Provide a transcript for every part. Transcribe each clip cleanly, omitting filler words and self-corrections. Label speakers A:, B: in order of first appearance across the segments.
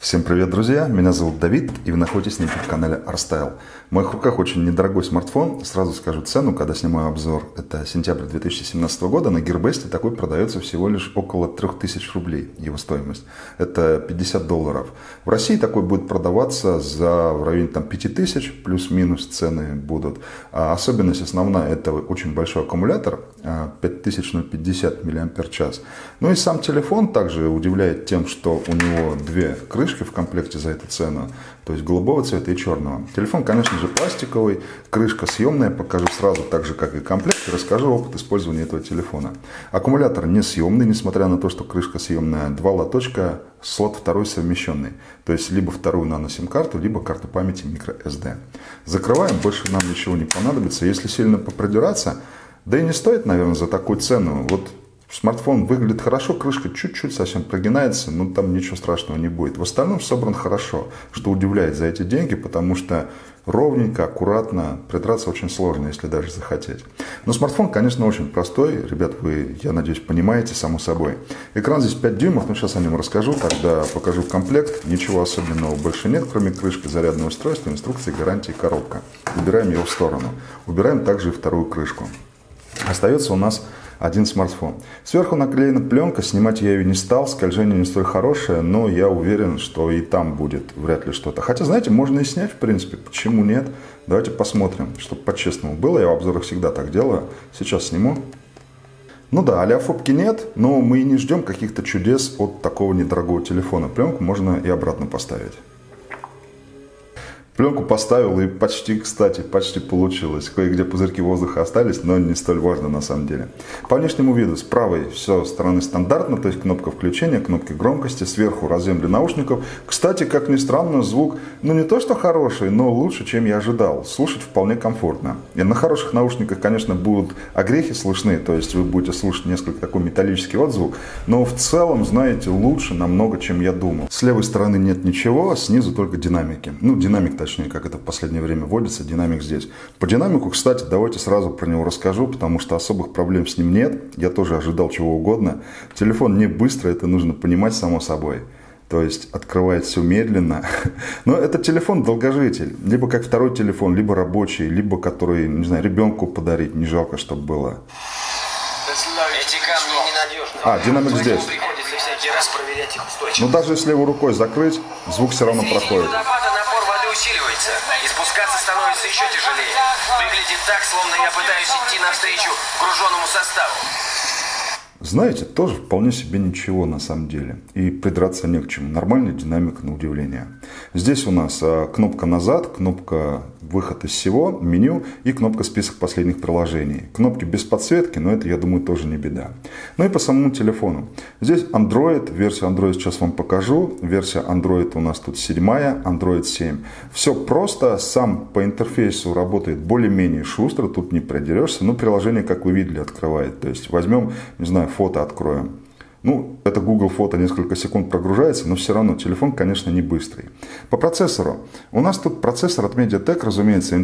A: Всем привет, друзья! Меня зовут Давид, и вы находитесь на YouTube-канале ArStyle. В моих руках очень недорогой смартфон. Сразу скажу цену, когда снимаю обзор. Это сентябрь 2017 года. На Gearbest такой продается всего лишь около 3000 рублей, его стоимость. Это $50. В России такой будет продаваться в районе 5000, плюс-минус цены будут. А особенность основная, это очень большой аккумулятор, 5050 мАч. Ну и сам телефон также удивляет тем, что у него две крышки в комплекте за эту цену, то есть голубого цвета и черного. Телефон, конечно же, пластиковый, крышка съемная, покажу сразу, так же как и комплект, и расскажу опыт использования этого телефона. Аккумулятор не съемный, несмотря на то, что крышка съемная, два лоточка, слот второй совмещенный, то есть либо вторую нано-сим-карту, либо карту памяти microSD. Закрываем, больше нам ничего не понадобится. Если сильно попродираться, да и не стоит, наверное, за такую цену. Вот смартфон выглядит хорошо, крышка чуть-чуть совсем прогинается, но там ничего страшного не будет. В остальном собран хорошо, что удивляет за эти деньги, потому что ровненько, аккуратно, придраться очень сложно, если даже захотеть. Но смартфон, конечно, очень простой. Ребят, вы, я надеюсь, понимаете, само собой. Экран здесь 5 дюймов, но сейчас о нем расскажу, когда покажу комплект. Ничего особенного больше нет, кроме крышки, зарядного устройства, инструкции, гарантии, коробка. Убираем его в сторону. Убираем также и вторую крышку. Остается у нас один смартфон. Сверху наклеена пленка, снимать я ее не стал, скольжение не столь хорошее, но я уверен, что и там будет вряд ли что-то. Хотя, знаете, можно и снять, в принципе, почему нет? Давайте посмотрим, чтобы по-честному было, я в обзорах всегда так делаю. Сейчас сниму. Ну да, олеофобки нет, но мы и не ждем каких-то чудес от такого недорогого телефона. Пленку можно и обратно поставить. Пленку поставил и почти, кстати, почти получилось. Кое-где пузырьки воздуха остались, но не столь важно на самом деле. По внешнему виду с правой все стороны стандартно, то есть кнопка включения, кнопки громкости, сверху разъем для наушников. Кстати, как ни странно, звук, ну не то что хороший, но лучше, чем я ожидал. Слушать вполне комфортно. И на хороших наушниках, конечно, будут огрехи слышны, то есть вы будете слушать несколько такой металлический отзвук, но в целом, знаете, лучше намного, чем я думал. С левой стороны нет ничего, снизу только динамики. Ну, динамик, точнее, как это в последнее время вводится, динамик здесь. По динамику, кстати, давайте сразу про него расскажу, потому что особых проблем с ним нет. Я тоже ожидал чего угодно. Телефон не быстро, это нужно понимать само собой. То есть открывает все медленно. Но это телефон-долгожитель. Либо как второй телефон, либо рабочий, либо который, не знаю, ребенку подарить. Не жалко, чтобы было.
B: Эти камни ненадежны.
A: Динамик здесь.
B: Приходится всякий раз проверять их устойчивость.
A: Но даже если его рукой закрыть, звук все равно проходит.
B: Напор воды усиливается, и спускаться становится еще тяжелее. Выглядит так, словно я пытаюсь идти навстречу груженному составу.
A: Знаете, тоже вполне себе ничего на самом деле. И придраться не к чему. Нормальный динамик на удивление. Здесь у нас кнопка назад, кнопка выход из всего, меню и кнопка список последних приложений. Кнопки без подсветки, но это, я думаю, тоже не беда. Ну и по самому телефону. Здесь Android, версию Android сейчас вам покажу. Версия Android у нас тут 7, Android 7. Все просто, сам по интерфейсу работает более-менее шустро, тут не придерешься. Но приложение, как вы видели, открывает. То есть возьмем, не знаю, фото откроем. Ну, это Google фото несколько секунд прогружается, но все равно телефон, конечно, не быстрый. По процессору. У нас тут процессор от MediaTek, разумеется,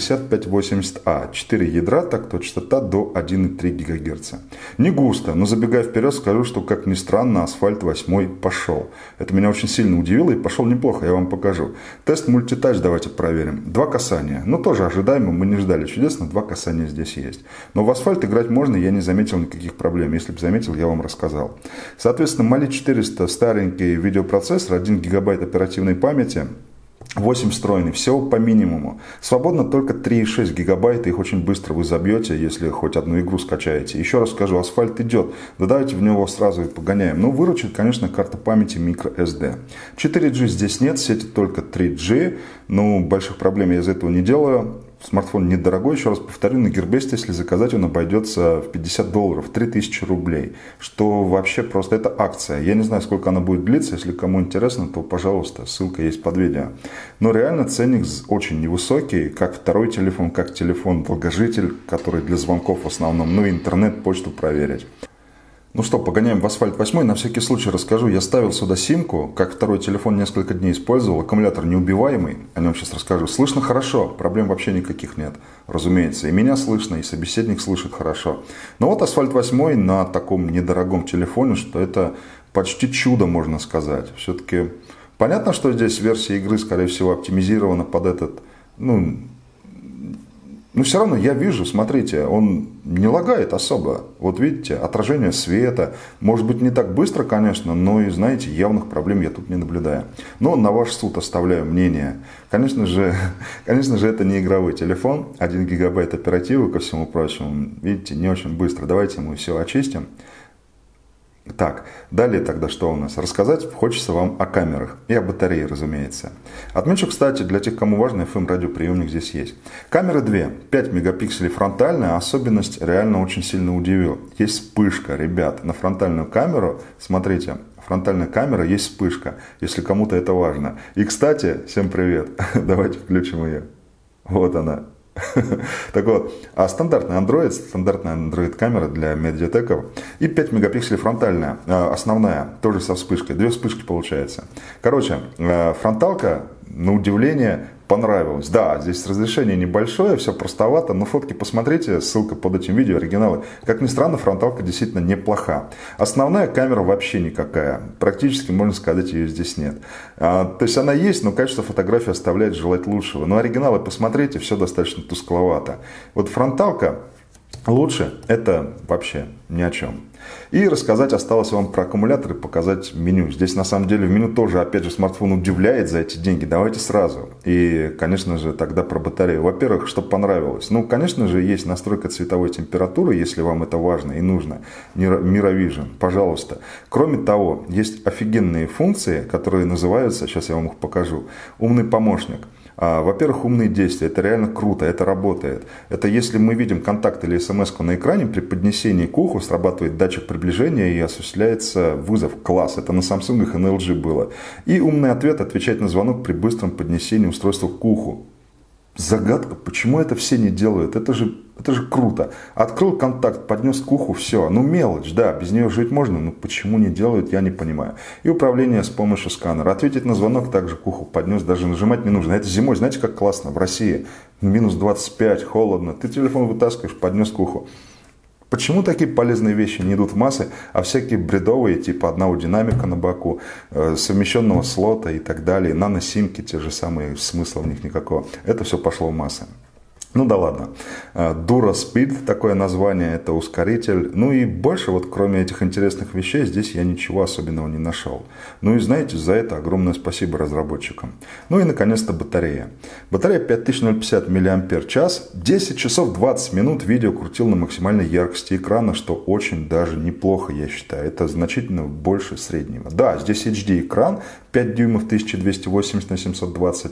A: MT6580A. 4 ядра, так-то частота до 1,3 ГГц. Не густо, но забегая вперед, скажу, что, как ни странно, Asphalt 8 пошел. Это меня очень сильно удивило и пошел неплохо, я вам покажу. Тест мультитач давайте проверим. 2 касания. Ну, тоже ожидаемо, мы не ждали чудесно, 2 касания здесь есть. Но в Asphalt играть можно, я не заметил никаких проблем. Если бы заметил, я вам рассказал. Соответственно, Mali 400 старенький видеопроцессор, 1 гигабайт оперативной памяти, 8 встроенный, всего по минимуму. Свободно только 3,6 гигабайта, их очень быстро вы забьете, если хоть одну игру скачаете. Еще раз скажу, Asphalt идет, да давайте в него сразу и погоняем. Но выручит, конечно, карта памяти microSD. 4G здесь нет, сети только 3G, но больших проблем я из этого не делаю. Смартфон недорогой, еще раз повторю, на Gearbest, если заказать, он обойдется в $50, 3000 рублей. Что вообще просто это акция. Я не знаю, сколько она будет длиться, если кому интересно, то, пожалуйста, ссылка есть под видео. Но реально ценник очень невысокий, как второй телефон, как телефон-долгожитель, который для звонков в основном, ну и интернет, почту проверить. Ну что, погоняем в Asphalt 8. На всякий случай расскажу. Я ставил сюда симку, как второй телефон несколько дней использовал. Аккумулятор неубиваемый. О нем сейчас расскажу. Слышно хорошо. Проблем вообще никаких нет. Разумеется. И меня слышно, и собеседник слышит хорошо. Но вот Asphalt 8 на таком недорогом телефоне, что это почти чудо, можно сказать. Все-таки Понятно, что здесь версия игры, скорее всего, оптимизирована под этот, но все равно я вижу, смотрите, он не лагает особо. Вот видите, отражение света. Может быть, не так быстро, конечно, но и, знаете, явных проблем я тут не наблюдаю. Но на ваш суд оставляю мнение. Конечно же, это не игровой телефон. 1 гигабайт оперативы, ко всему прочему. Видите, не очень быстро. Давайте мы все очистим. Так, далее тогда что у нас? Рассказать хочется вам о камерах и о батарее, разумеется. Отмечу, кстати, для тех, кому важно, FM-радиоприемник здесь есть. Камеры две, 5 мегапикселей фронтальная, особенность реально очень сильно удивила. Есть вспышка, ребят, на фронтальную камеру, смотрите, фронтальная камера, есть вспышка, если кому-то это важно. И, кстати, всем привет, давайте включим ее. Вот она. Так вот, а стандартная Android камера для медиатеков и 5 мегапикселей фронтальная, основная, тоже со вспышкой, 2 вспышки получается. Короче, фронталка, на удивление, понравилась. Да, здесь разрешение небольшое, все простовато, но фотки посмотрите, ссылка под этим видео, оригиналы. Как ни странно, фронталка действительно неплоха. Основная камера вообще никакая. Практически, можно сказать, ее здесь нет. То есть она есть, но качество фотографии оставляет желать лучшего. Но оригиналы посмотрите, все достаточно тускловато. Вот фронталка лучше, это вообще ни о чем. И рассказать осталось вам про аккумулятор и показать меню. Здесь на самом деле в меню тоже, опять же, смартфон удивляет за эти деньги. Давайте сразу. И, конечно же, тогда про батарею. Во-первых, что понравилось. Конечно же, есть настройка цветовой температуры, если вам это важно и нужно. Miravision, пожалуйста. Кроме того, есть офигенные функции, которые называются, сейчас я вам их покажу, умный помощник. Во-первых, умные действия. Это реально круто, это работает. Это если мы видим контакт или смс-ку на экране, при поднесении к уху срабатывает датчик приближения и осуществляется вызов. Класс. Это на Samsung и на LG было. И умный ответ отвечает на звонок при быстром поднесении устройства к уху. Загадка, почему это все не делают? Это же круто. Открыл контакт, поднес к уху, все. Мелочь, да, без нее жить можно, но почему не делают, я не понимаю. И управление с помощью сканера. Ответить на звонок также к уху поднес, даже нажимать не нужно. Это зимой, знаете, как классно, в России. Минус 25, холодно. Ты телефон вытаскиваешь, поднес к уху. Почему такие полезные вещи не идут в массы, а всякие бредовые, типа одного динамика на боку, совмещенного слота и так далее, наносимки, те же самые, смысла в них никакого, это все пошло в массы. Да ладно. DuraSpeed, такое название, это ускоритель. И больше, кроме этих интересных вещей, здесь я ничего особенного не нашел. И знаете, за это огромное спасибо разработчикам. И, наконец-то, батарея. Батарея 5050 мАч, 10 часов 20 минут видео крутил на максимальной яркости экрана, что очень даже неплохо, я считаю. Это значительно больше среднего. Да, здесь HD экран, 5 дюймов 1280 на 720,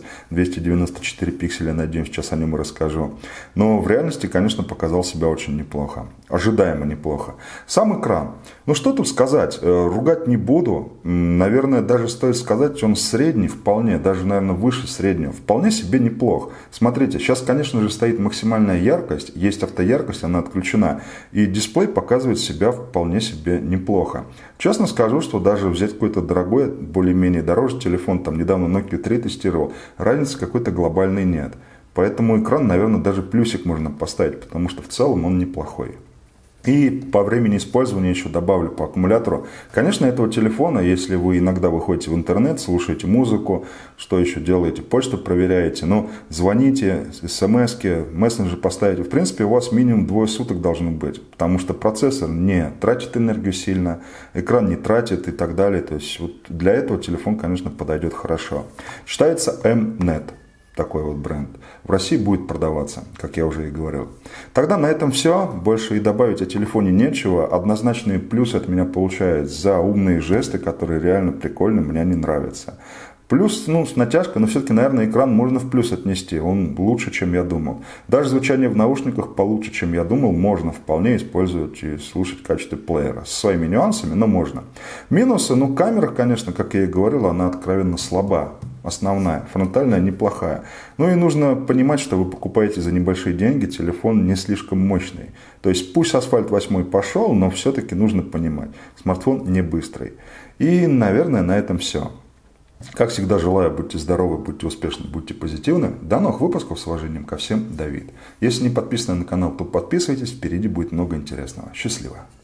A: 294 пикселя, надеюсь, сейчас о нем и расскажу. Но в реальности, конечно, показал себя очень неплохо. Ожидаемо неплохо. Сам экран. Что тут сказать? Ругать не буду. Наверное, даже стоит сказать, он средний вполне, даже, наверное, выше среднего. Вполне себе неплох. Смотрите, сейчас, конечно же, стоит максимальная яркость. Есть автояркость, она отключена. И дисплей показывает себя вполне себе неплохо. Честно скажу, что даже взять какой-то дорогой, более-менее дороже телефон, недавно Nokia 3 тестировал, разницы какой-то глобальной нет. Поэтому экран, наверное, даже плюсик можно поставить, потому что в целом он неплохой. И по времени использования еще добавлю по аккумулятору. Конечно, этого телефона, если вы иногда выходите в интернет, слушаете музыку, что еще делаете, почту проверяете, звоните, смс-ки, мессенджер поставите. В принципе, у вас минимум 2 суток должно быть, потому что процессор не тратит энергию сильно, экран не тратит и так далее. То есть для этого телефон, конечно, подойдет хорошо. Считается Mnet. Такой бренд. В России будет продаваться, как я уже и говорил. Тогда на этом все. Больше и добавить о телефоне нечего. Однозначные плюсы от меня получают за умные жесты, которые реально прикольны, мне они нравятся. Плюс, с натяжкой, но все-таки, наверное, экран можно в плюс отнести. Он лучше, чем я думал. Даже звучание в наушниках получше, чем я думал, можно вполне использовать и слушать в качестве плеера. С своими нюансами, но можно. Минусы, камера, конечно, как я и говорил, она откровенно слаба. Основная, фронтальная неплохая. И нужно понимать, что вы покупаете за небольшие деньги телефон не слишком мощный. То есть пусть Asphalt 8 пошел, но все-таки нужно понимать, смартфон не быстрый. И, наверное, на этом все. Как всегда желаю, будьте здоровы, будьте успешны, будьте позитивны. До новых выпусков, с уважением ко всем, Давид. Если не подписаны на канал, то подписывайтесь, впереди будет много интересного. Счастливо!